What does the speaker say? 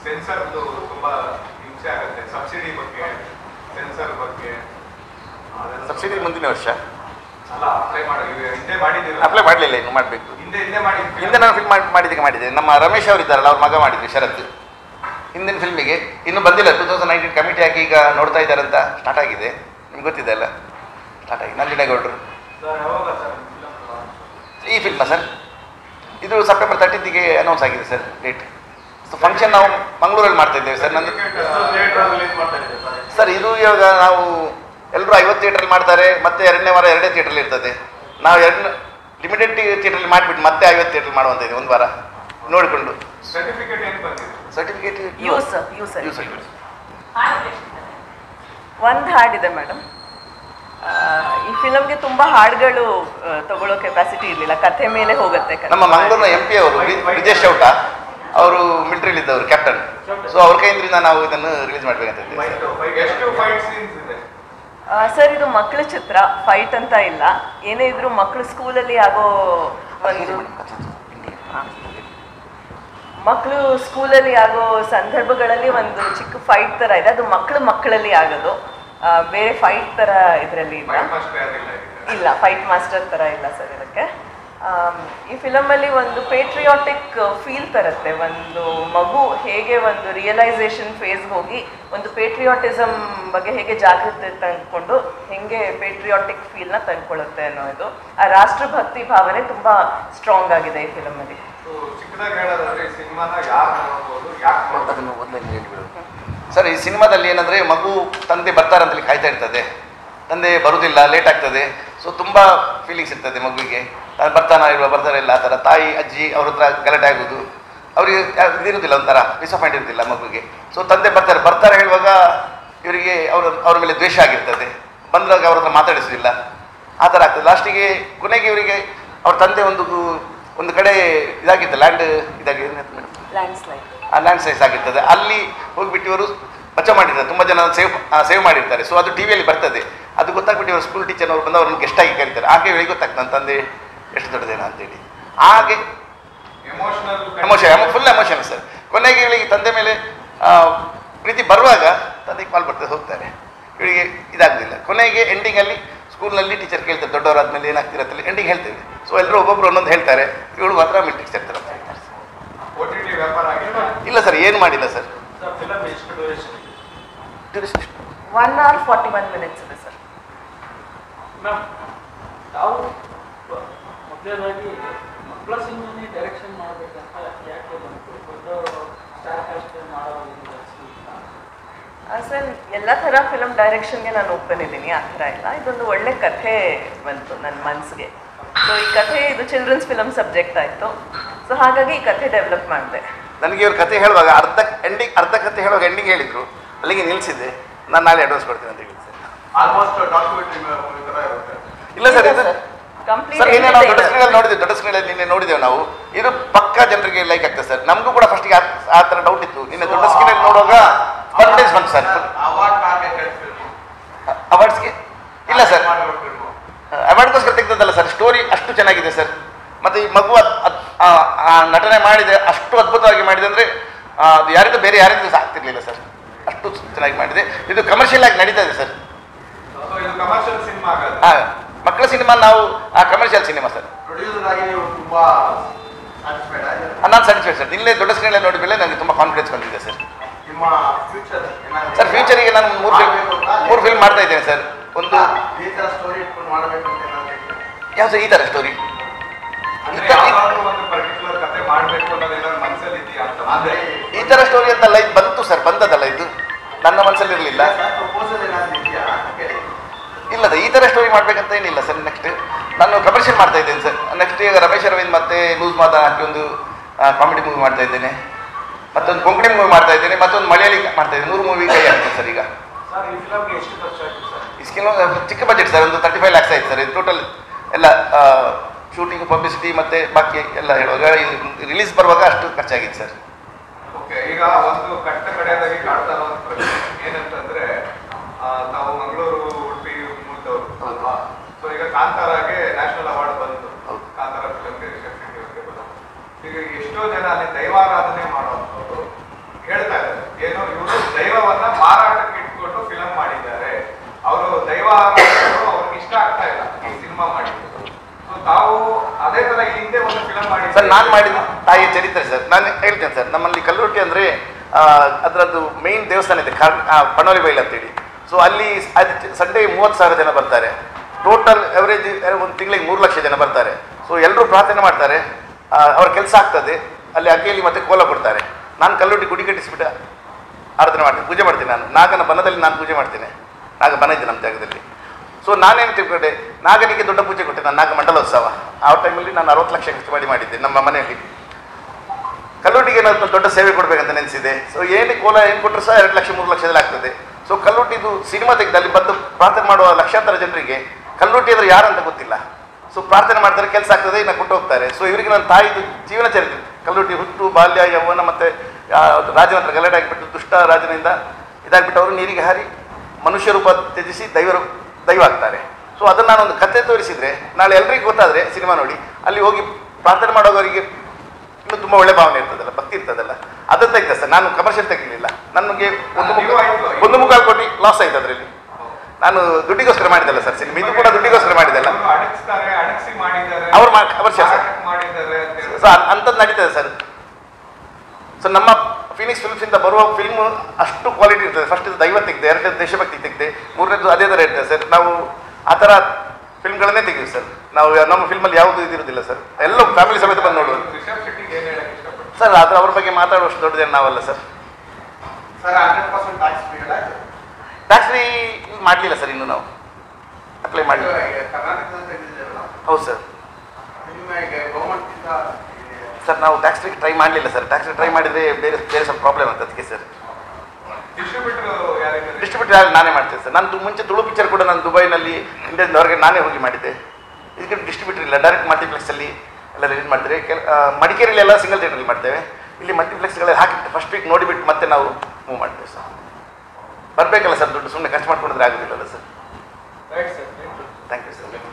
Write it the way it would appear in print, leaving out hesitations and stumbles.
ಸೆನ್ಸರ್ದು ತುಂಬಾ ಹಿಂಸೆ ಆಗುತ್ತೆ. ಸಬ್ಸಿಡಿ ಬಗ್ಗೆ, ಸೆನ್ಸರ್ ಬಗ್ಗೆ. ಸಬ್ಸಿಡಿ ಮುಂದಿನ ವರ್ಷ ಅಲ್ಲ, ಅಪ್ಲೈ ಮಾಡಲಿಲ್ಲ, ಇನ್ನು ಮಾಡಬೇಕು. ಹಿಂದೆ ನಾನು ಫಿಲ್ಮ್ ಮಾಡಿದ್ದೆ. ನಮ್ಮ ರಮೇಶ್ ಅವರು ಇದ್ದಾರಲ್ಲ, ಅವ್ರ ಮಗ ಮಾಡಿದ್ವಿ, ಶರತ್. ಹಿಂದಿನ ಫಿಲ್ಮಿಗೆ ಇನ್ನೂ ಬಂದಿಲ್ಲ. 2019 ಕಮಿಟಿ ಹಾಕಿ ಈಗ ನೋಡ್ತಾ ಇದ್ದಾರೆ ಅಂತ ಸ್ಟಾರ್ಟ್ ಆಗಿದೆ. ನಿಮ್ಗೆ ಗೊತ್ತಿದೆ ಅಲ್ಲ, ಸ್ಟಾರ್ಟ್ ಆಗಿದೆ. ನಂಜನಗೌಡರು ಈ ಫಿಲ್ಮ ಸರ್, ಇದು ಸೆಪ್ಟೆಂಬರ್ 13ಗೆ ಅನೌನ್ಸ್ ಆಗಿದೆ ಸರ್ ಡೇಟ್. ಸೊ ಫಂಕ್ಷನ್ ನಾವು ಮಂಗಳೂರಲ್ಲಿ ಮಾಡ್ತಾ ಇದ್ದೇವೆ ಸರ್. ನಂದು ಸರ್ ಇದು ಇವಾಗ ನಾವು ಎಲ್ಲರೂ 50 ಥಿಯೇಟ್ರಲ್ಲಿ ಮಾಡ್ತಾರೆ, ಮತ್ತೆ 2ನೇ ವಾರ 2 ಥಿಯೇಟ್ರಲ್ಲಿ ಇರ್ತದೆ. ನಾವು ಲಿಮಿಟೆಡ್ ಥಿಯೇಟ್ರಲ್ಲಿ ಮಾಡಿಬಿಟ್ಟು ಮತ್ತೆ 50 ಥಿಯೇಟ್ರಲ್ಲಿ ಮಾಡುವಂತ ಇದೆ, ಒಂದು ವಾರ ನೋಡಿಕೊಂಡು. ಸರ್ಟಿಫಿಕೇಟ್ ಒಂದು ಹಾಡಿದೆ ಮೇಡಮ್. ಈ ಫಿಲಮ್ಗೆ ತುಂಬ ಹಾಡುಗಳು ತಗೊಳ್ಳೋ ಕೆಪಾಸಿಟಿ ಇರಲಿಲ್ಲ, ಕಥೆ ಮೇಲೆ ಹೋಗುತ್ತೆ. ನಮ್ಮ ಮಂಗಳೂರಿನ MP ಅವರು ವಿಜಯ್ ಚೌಟ ಅವರು ಮಿಲಿಟರಿಲಿ ಇದ್ದವರು, ಕ್ಯಾಪ್ಟನ್. ಸೊ ಅವ್ರ ಕೈಯಿಂದ ನಾವು ಇದನ್ನು ರಿಲೀಸ್ ಮಾಡ್ಬೇಕಂತ ಸರ್. ಇದು ಮಕ್ಕಳ ಚಿತ್ರ, ಫೈಟ್ ಅಂತ ಇಲ್ಲ. ಏನೇ ಇದ್ರು ಮಕ್ಕಳು ಸ್ಕೂಲಲ್ಲಿ ಆಗೋ ಮಕ್ಕಳು ಸ್ಕೂಲಲ್ಲಿ ಆಗೋ ಸಂದರ್ಭಗಳಲ್ಲಿ ಒಂದು ಚಿಕ್ಕ ಫೈಟ್ ಥರ ಇದೆ. ಅದು ಮಕ್ಕಳಲ್ಲಿ ಆಗೋದು, ಬೇರೆ ಫೈಟ್ ಥರ ಇದರಲ್ಲಿ ಇಲ್ಲ. ಫೈಟ್ ಮಾಸ್ಟರ್ ಥರ ಇಲ್ಲ ಸರ್ ಇದಕ್ಕೆ. ಈ ಫಿಲಮಲ್ಲಿ ಒಂದು ಪೇಟ್ರಿಯಾಟಿಕ್ ಫೀಲ್ ತರುತ್ತೆ. ಒಂದು ಮಗು ಹೇಗೆ ಒಂದು ರಿಯಲೈಸೇಷನ್ ಫೇಸ್ಗೆ ಹೋಗಿ ಒಂದು ಪೇಟ್ರಿಯಾಟಿಸಮ್ ಬಗ್ಗೆ ಹೇಗೆ ಜಾಗೃತಿ ತಂದ್ಕೊಂಡು ಹೇಗೆ ಪೇಟ್ರಿಯಾಟಿಕ್ ಫೀಲ್ನ ತಂದ್ಕೊಳ್ಳುತ್ತೆ ಅನ್ನೋದು. ಆ ರಾಷ್ಟ್ರಭಕ್ತಿ ಭಾವನೆ ತುಂಬ ಸ್ಟ್ರಾಂಗ್ ಆಗಿದೆ ಈ ಫಿಲಮಲ್ಲಿ. ಸರ್, ಈ ಸಿನಿಮಾದಲ್ಲಿ ಏನಂದರೆ ಮಗು ತಂದೆ ಬರ್ತಾರಂತಲ್ಲಿ ಕಾಯ್ತಾ ಇರ್ತದೆ, ತಂದೆ ಬರುವುದಿಲ್ಲ, ಲೇಟ್ ಆಗ್ತದೆ. ಸೊ ತುಂಬ ಫೀಲಿಂಗ್ಸ್ ಇರ್ತದೆ ಮಗುವಿಗೆ, ಬರ್ತಾನೆ ಇಲ್ಲ ಆ ಥರ. ತಾಯಿ ಅಜ್ಜಿ ಅವ್ರ ಹತ್ರ ಗಲಾಟೆ ಆಗೋದು, ಅವರಿಗೆ ಇದಿರುವುದಿಲ್ಲ, ಒಂಥರ ಡಿಸಪಾಯಿಂಟ್ ಇರೋದಿಲ್ಲ ಮಗುವಿಗೆ. ಸೊ ತಂದೆ ಬರ್ತಾರೆ ಹೇಳುವಾಗ ಇವರಿಗೆ ಅವ್ರ ಮೇಲೆ ದ್ವೇಷ ಆಗಿರ್ತದೆ, ಬಂದಾಗ ಅವ್ರ ಹತ್ರ ಮಾತಾಡಿಸೋದಿಲ್ಲ, ಆ ಥರ ಆಗ್ತದೆ. ಲಾಸ್ಟಿಗೆ ಕೊನೆಗೆ ಇವರಿಗೆ ಅವ್ರ ತಂದೆ ಒಂದು ಕಡೆ ಇದಾಗಿತ್ತು, ಲ್ಯಾಂಡ್ ಸ್ಲೈಸ್ ಆಗಿರ್ತದೆ. ಅಲ್ಲಿ ಹೋಗಿಬಿಟ್ಟು ಇವರು ಬಚಾವ್ ಮಾಡಿರ್ತಾರೆ, ತುಂಬ ಜನ ಸೇವ್ ಮಾಡಿರ್ತಾರೆ. ಸೊ ಅದು ಟಿವಿಯಲ್ಲಿ ಬರ್ತದೆ. ಅದು ಗೊತ್ತಾಗ್ಬಿಟ್ಟು ಇವರು ಸ್ಕೂಲ್ ಟೀಚರ್ನವ್ರು ಬಂದು ಅವ್ರನ್ನ ಗೆಸ್ಟ್ ಆಗಿ ಕರೀತಾರೆ. ಹಾಗೆ ಇವರಿಗೆ ಗೊತ್ತಾಗ್ತದೆ ನನ್ನ ತಂದೆ ಎಷ್ಟು ದೊಡ್ಡದೇನ ಅಂತೇಳಿ. ಹಾಗೆ ಫುಲ್ ಎಮೋಷನ್ ಸರ್. ಕೊನೆಗೆ ಇವಳಿಗೆ ತಂದೆ ಮೇಲೆ ಪ್ರೀತಿ ಬರುವಾಗ ತಂದೆಗೆ ಕಾಲ್ ಬರ್ತದೆ, ಹೋಗ್ತಾರೆ. ಇವಳಿಗೆ ಇದಾಗೋದಿಲ್ಲ. ಕೊನೆಗೆ ಎಂಡಿಂಗಲ್ಲಿ ಸ್ಕೂಲ್ನಲ್ಲಿ ಟೀಚರ್ ಕೇಳ್ತಾರೆ, ದೊಡ್ಡವರಾದ್ಮೇಲೆ ಏನಾಗ್ತಿರತ್ತಲ್ಲಿ ಎಂಡಿಂಗ್ ಹೇಳ್ತೇವೆ. ಸೊ ಎಲ್ಲರೂ ಒಬ್ಬೊಬ್ರು ಒಂದೊಂದು ಹೇಳ್ತಾರೆ, ಇವಳು ಮಾತ್ರ ಮಿಲ್ಟಿಕ್ಸ್ ಇರ್ತಾರೆ ಅಂತ ಹೇಳ್ತಾರೆ. ಇಲ್ಲ ಸರ್, ಏನು ಮಾಡಿಲ್ಲ ಸರ್. 1 hour 41 minutes ಇದೆ ಸರ್. ತಾವು ಮೊದಲನೇದಾಗಿ ಮಕ್ಕಳ ಸಿನಿಮಾನೇ ಡೈರೆಕ್ಷನ್ ಮಾಡಬೇಕಂತ ಯಾಕೆ ಬಂತು? ದೊಡ್ಡವರು ಸ್ಟಾರ್ ಕಾಸ್ಟ್ ಮಾಡೋದು ಸರ್, ಎಲ್ಲ ಥರ ಫಿಲಮ್ ಡೈರೆಕ್ಷನ್ಗೆ ನಾನು ಓಪನ್ ಇದ್ದೀನಿ, ಆ ಥರ ಇಲ್ಲ. ಇದೊಂದು ಒಳ್ಳೆ ಕಥೆ ಬಂತು ನನ್ನ ಮನಸ್ಸಿಗೆ. ಸೊ ಈ ಕಥೆ ಇದು ಚಿಲ್ಡ್ರನ್ಸ್ ಫಿಲಮ್ ಸಬ್ಜೆಕ್ಟ್ ಆಯಿತು. ಸೊ ಹಾಗಾಗಿ ಈ ಕಥೆ ಡೆವಲಪ್ ಮಾಡಿದೆ. ನನಗೆ ಇವ್ರ ಕಥೆ ಹೇಳುವಾಗ ಅರ್ಧ ಕಥೆ ಹೇಳುವಾಗ ಎಂಡಿಂಗ್ ಹೇಳಿದ್ರು, ಅಲ್ಲಿಗೆ ನಿಲ್ಲಿಸಿದ್ದೆ. ನಾನು ನಾಳೆ ಅಡ್ವಾನ್ಸ್ ಕೊಡ್ತೀನಿ ಅಂತ ಹೇಳಿ ಸರ್. ಇಲ್ಲ ಸರ್, ಇದು ಸರ್ ಏನೇ ನಾವು ದೊಡ್ಡ ಸ್ಕ್ರೀನಲ್ಲಿ ನಿನ್ನೆ ನೋಡಿದ್ದೇವೆ ನಾವು. ಇದು ಪಕ್ಕಾ ಜನರಿಗೆ ಲೈಕ್ ಆಗ್ತದೆ ಸರ್. ನಮಗೂ ಕೂಡ ಫಸ್ಟಿಗೆ ಆ ಥರ ಡೌಟ್ ಇತ್ತು. ನಿನ್ನೆ ದೊಡ್ಡ ಸ್ಕ್ರೀನಲ್ಲಿ ನೋಡುವಾಗ ಕಾನ್ಫಿಡೆನ್ಸ್ ಬಂತು ಸರ್. ಅವಾರ್ಡ್ಸ್ಗೆ ಇಲ್ಲ ಸರ್, ಅವಾರ್ಡ್ಗೋಸ್ಕರ ತೆಗೆದದ್ದಲ್ಲ ಸರ್. ಸ್ಟೋರಿ ಅಷ್ಟು ಚೆನ್ನಾಗಿದೆ ಸರ್. ಮತ್ತು ಈ ಮಗು ನಟನೆ ಮಾಡಿದೆ, ಅಷ್ಟು ಅದ್ಭುತವಾಗಿ ಮಾಡಿದೆ ಅಂದರೆ ಅದು ಯಾರಿಗೂ ಬೇರೆ ಯಾರಿಗೂ ಆಗ್ತಿರ್ಲಿಲ್ಲ ಸರ್. ಅಷ್ಟು ಚೆನ್ನಾಗಿ ಮಾಡಿದೆ. ಇದು ಕಮರ್ಷಿಯಲ್ ಆಗಿ ನಡೀತಾ ಇದೆ ಸರ್. ಮಕ್ಕಳ ಸಿನಿಮಾ ನಾವು ಕಮರ್ಷಿಯಲ್ ಸಿನಿಮಾ ಸರ್. ನಾನು ಸ್ಯಾಟಿಸ್ಫೈಡ್ ಸರ್. ಇಲ್ಲೇ ದೊಡ್ಡ ಸ್ಕ್ರೀನಲ್ಲಿ ನೋಡಿದ ಮೇಲೆ ನನಗೆ ತುಂಬ ಕಾನ್ಫಿಡೆನ್ಸ್ ಬಂದಿದೆ ಸರ್. ಸರ್ ಫ್ಯೂಚರಿಗೆ ನಾನು 3 ಫಿಲ್ಮ್ ಮಾಡ್ತಾ ಇದ್ದೇನೆ ಸರ್. ಒಂದು ಯಾವ ಸರ್ ಈ ಥರ ಸ್ಟೋರಿ, ಈ ಥರ ಸ್ಟೋರಿ ಅಂತಲ್ಲ, ಇದು ಬಂತು ಸರ್, ಬಂದದಲ್ಲ, ಇದು ನನ್ನ ಮನಸ್ಸಲ್ಲಿ ಇರಲಿಲ್ಲ. ಇಲ್ಲ ಈ ಥರ ಸ್ಟೋರಿ ಮಾಡ್ಬೇಕಂತ ಏನಿಲ್ಲ ಸರ್. ನೆಕ್ಸ್ಟ್ ನಾನು ಕಮರ್ಷಿಯಲ್ ಮಾಡ್ತಾ ಇದ್ದೇನೆ ಸರ್. ನೆಕ್ಸ್ಟ್ ಈಗ ರಮೇಶ್ ಅರವಿಂದ್ ಮತ್ತೆ ಲೂಸ್ ಮಾತಾ ಹಾಕಿ ಒಂದು ಕಾಮಿಡಿ ಮೂವಿ ಮಾಡ್ತಾ ಇದ್ದೇನೆ, ಮತ್ತೊಂದು ಕೊಂಕಣಿ ಮೂವಿ ಮಾಡ್ತಾ ಇದ್ದೇನೆ, ಮತ್ತೊಂದು ಮಲಯಾಳಿ ಮಾಡ್ತಾ ಇದ್ದೇನೆ. 3 ಮೂವಿ ಕೈ ಆಗ್ತದೆ ಸರ್. ಈಗ ಚಿಕ್ಕ ಬಜೆಟ್ ಸರ್, ಒಂದು 35 lakhs ಆಯ್ತು ಸರ್. ಇದು ಟೋಟಲ್ ಎಲ್ಲ ಶೂಟಿಂಗ್, ಪಬ್ಲಿಸಿಟಿ ಮತ್ತೆ ಬಾಕಿ ಎಲ್ಲ ಹೇಳುವಾಗ ರಿಲೀಸ್ ಬರುವಾಗ ಅಷ್ಟು ಖರ್ಚಾಗಿದೆ ಸರ್. ಈಗ ಒಂದು ಕಟ್ಟ ಕಡೆಯಾಗಿ ಕಾಡ್ತಾ ಇರೋ ಪ್ರಶ್ನೆ ಏನಂತಂದ್ರೆ, ನಾವು ಮಂಗಳೂರು ಉಡುಪಿ ಮೂಲದವರು ಅಲ್ವಾ? ಸೊ ಈಗ ಕಾಂತಾರಾಗೆ ನ್ಯಾಷನಲ್ ಅವಾರ್ಡ್ ಬಂತು, ಕಾಂತಾರ ಫಿಲಮ್ಗೆ. ಈಗ ಎಷ್ಟೋ ಜನ ಅಲ್ಲಿ ದೈವಾರಾಧನೆ ಮಾಡುವಂಥವ್ರು ಹೇಳ್ತಾರೆ ಸರ್ ನಾನು ಮಾಡಿದ ತಾಯಿಯ ಚರಿತ್ರೆ ಸರ್ ನಾನು ಹೇಳ್ತೇನೆ ಸರ್. ನಮ್ಮಲ್ಲಿ ಕಲ್ಲುರೊಟ್ಟಿ ಅಂದರೆ ಅದರದ್ದು ಮೇಯ್ನ್ ದೇವಸ್ಥಾನ ಇದೆ ಪಣೋಲಿ ಬೈಲ್ ಅಂತೇಳಿ. ಸೊ ಅಲ್ಲಿ ಸಂಡೇ 30,000 ಜನ ಬರ್ತಾರೆ. ಟೋಟಲ್ ಎವರೇಜ್ ಒಂದು ತಿಂಗಳಿಗೆ 3 ಲಕ್ಷ ಜನ ಬರ್ತಾರೆ. ಸೊ ಎಲ್ಲರೂ ಪ್ರಾರ್ಥನೆ ಮಾಡ್ತಾರೆ, ಅವ್ರ ಕೆಲಸ ಆಗ್ತದೆ. ಅಲ್ಲಿ ಅಗ್ಗಿಯಲ್ಲಿ ಮತ್ತೆ ಕೋಲ ಕೊಡ್ತಾರೆ. ನಾನು ಕಲ್ಲುರೊಟ್ಟಿ ಗುಡಿ ಕಟ್ಟಿಸ್ಬಿಟ್ಟು ಆರಾಧನೆ ಮಾಡ್ತೀನಿ, ಪೂಜೆ ಮಾಡ್ತೀನಿ. ನಾನು ನಾಗನ ಬನದಲ್ಲಿ ನಾನು ಪೂಜೆ ಮಾಡ್ತೇನೆ. ನಾಗ ಬನ ಇದೆ ನಮ್ಮ ಜಾಗದಲ್ಲಿ. ಸೊ ನಾನೇನು ತಿಳ್ಕೊಂಡೆ, ನಾಗನಿಗೆ ದೊಡ್ಡ ಪೂಜೆ ಕೊಟ್ಟೆ ನಾನು. ನಾಗ ಮಂಡಲೋತ್ಸವ ಆ ಟೈಮಲ್ಲಿ ನಾನು 60 ಲಕ್ಷ ಖರ್ಚು ಮಾಡಿದ್ದೆ ನಮ್ಮ ಮನೆಯಲ್ಲಿ. ಕಲ್ಲುರೊಟ್ಟಿಗೆ ಏನಾದ್ರು ದೊಡ್ಡ ಸೇವೆ ಕೊಡಬೇಕಂತ ನೆನೆಸಿದೆ. ಸೊ ಏನು ಕೋಲ ಏನು ಕೊಟ್ಟರು ಸಹ 2 ಲಕ್ಷ 3 ಲಕ್ಷದಲ್ಲಿ ಆಗ್ತದೆ. ಸೊ ಕಲ್ಲುರೊಟ್ಟಿದು ಸಿನಿಮಾ ತೆಗೆದು ಅಲ್ಲಿ ಬಂದು ಪ್ರಾರ್ಥನೆ ಮಾಡುವ ಲಕ್ಷಾಂತರ ಜನರಿಗೆ ಕಲ್ಲುರೊಟ್ಟಿ ಅಂದರೆ ಯಾರಂತ ಗೊತ್ತಿಲ್ಲ. ಸೊ ಪ್ರಾರ್ಥನೆ ಮಾಡ್ತಾರೆ, ಕೆಲಸ ಆಗ್ತದೆ, ಇನ್ನು ಕೊಟ್ಟು ಹೋಗ್ತಾರೆ. ಸೊ ಇವರಿಗೆ ನನ್ನ ತಾಯಿದು ಜೀವನ ಚರಿತ್ರೆ, ಕಲ್ಲುರೊಟ್ಟಿ ಹುಟ್ಟು ಬಾಲ್ಯ ಯೌವನ ಮತ್ತು ರಾಜನ ಹತ್ರ ಗಲಾಟೆ ಆಗಿಬಿಟ್ಟು ದುಷ್ಟ ರಾಜನಿಂದ ಇದಾಗಿಬಿಟ್ಟು ಅವರು ನೀರಿಗೆ ಹಾರಿ ಮನುಷ್ಯ ರೂಪ ತ್ಯಜಿಸಿ ದೈವ ಆಗ್ತಾರೆ. ಸೊ ಅದನ್ನು ನಾನೊಂದು ಕಥೆ ತೋರಿಸಿದರೆ ನಾಳೆ ಎಲ್ರಿಗೂ ಗೊತ್ತಾದರೆ ಸಿನಿಮಾ ನೋಡಿ ಅಲ್ಲಿ ಹೋಗಿ ಪ್ರಾರ್ಥನೆ ಮಾಡೋವರಿಗೆ ಇನ್ನೂ ತುಂಬ ಒಳ್ಳೆ ಭಾವನೆ ಇರ್ತದಲ್ಲ, ಭಕ್ತಿ ಇರ್ತದಲ್ಲ, ಅದನ್ನು ತೆಗೆದ ಸರ್. ನಾನು ಕಮರ್ಷಿಯಲ್ ತೆಗಿಲಿಲ್ಲ. ನನಗೆ 1.25 ಕೋಟಿ ಲಾಸ್ ಆಯ್ತು ಅದರಲ್ಲಿ. ನಾನು ದುಡ್ಡಿಗೋಸ್ಕರ ಮಾಡಿದಲ್ಲ ಸರ್ ಸಿನಿಮಾ, ಇದು ಕೂಡ ದುಡ್ಡಿಗೋಸ್ಕರ ಮಾಡಿದಲ್ಲ. ಅವ್ರು ಕಮರ್ಷಿಯಲ್ ಸರ್. ಸೊ ಅಂಥದ್ದು ನಡೀತದೆ ಸರ್. ಸೊ ನಮ್ಮ ಫೀನಿಕ್ಸ್ ಫಿಲ್ಮ್ಸಿಂದ ಬರುವ ಫಿಲ್ಮು ಅಷ್ಟು ಕ್ವಾಲಿಟಿ ಇರ್ತದೆ. ಫಸ್ಟ್ ಇದು ದೈವ ತೆಗೆದೆ, 2ನೇದು ದೇಶಭಕ್ತಿ ತೆಗೆದೆ, 3ನೇದು ಅದೇ ಥರ ಇರ್ತದೆ ಸರ್. ನಾವು ಆ ಥರ ಫಿಲ್ಮ್ಗಳನ್ನೇ ತೆಗೆದು ಸರ್. ನಾವು ನಮ್ಮ ಫಿಲ್ಮಲ್ಲಿ ಯಾವುದು ಇದಿರೋದಿಲ್ಲ ಸರ್. ಎಲ್ಲ ಫ್ಯಾಮಿಲಿ ಸಮೇತ ಬಂದು ನೋಡುವುದು ಸರ್. ಆದರೆ ಅವ್ರ ಬಗ್ಗೆ ಮಾತಾಡುವಷ್ಟು ದೊಡ್ಡದೇನು ನಾವಲ್ಲ ಸರ್. ಟ್ಯಾಕ್ಸ್ ಫ್ರೀ ಮಾಡಲಿಲ್ಲ ಸರ್, ಇನ್ನು ನಾವು ಅಪ್ಲೈ ಮಾಡಲಿಲ್ಲ. ಹೌದು ಸರ್. ಸರ್ ನಾವು ಟ್ಯಾಕ್ಸ್ ಫ್ರೀ ಟ್ರೈ ಮಾಡಲಿಲ್ಲ ಸರ್. ಟ್ಯಾಕ್ಸ್ ಫ್ರೀ ಟ್ರೈ ಮಾಡಿದರೆ ಬೇರೆ ಸ್ವಲ್ಪ ಪ್ರಾಬ್ಲಮ್ ಅಂತ ಅದಕ್ಕೆ ಸರ್. ಡಿಸ್ಟ್ರಿಬ್ಯೂಟರ್ ಯಾರು ನಾನೇ ಮಾಡ್ತೇನೆ ಸರ್. ನಾನು ಮುಂಚೆ ತುಳು ಪಿಕ್ಚರ್ ಕೂಡ ನಾನು ದುಬೈನಲ್ಲಿ ಇಂಡಿಯಾದಿಂದ ಹೊರಗೆ ನಾನೇ ಹೋಗಿ ಮಾಡಿದ್ದೆ. ಇದಕ್ಕೆ ಡಿಸ್ಟ್ರಿಬ್ಯೂಟರ್ ಇಲ್ಲ, ಡೈರೆಕ್ಟ್ ಮಲ್ಟಿಪ್ಲೆಕ್ಸಲ್ಲಿ ಎಲ್ಲ ರಿಲೀಸ್ ಮಾಡ್ತೇವೆ. ಮಡಿಕೇರಿಯಲ್ಲಿ ಎಲ್ಲ ಸಿಂಗಲ್ ಥಿಯೇಟ್ರಲ್ಲಿ ಮಾಡ್ತೇವೆ. ಇಲ್ಲಿ ಮಲ್ಟಿಪ್ಲೆಕ್ಸ್ಗಳಲ್ಲಿ ಹಾಕಿಬಿಟ್ಟು ಫಸ್ಟ್ ವೀಕ್ ನೋಡಿಬಿಟ್ಟು ಮತ್ತೆ ನಾವು ಮೂವ್ ಮಾಡ್ತೇವೆ ಸರ್. ಬರಬೇಕಲ್ಲ ಸರ್, ದುಡ್ಡು ಸುಮ್ಮನೆ ಖರ್ಚು ಮಾಡ್ಕೊಂಡಿದ್ರೆ ಆಗೋದಿಲ್ಲಲ್ಲ ಸರ್. Thank you sir.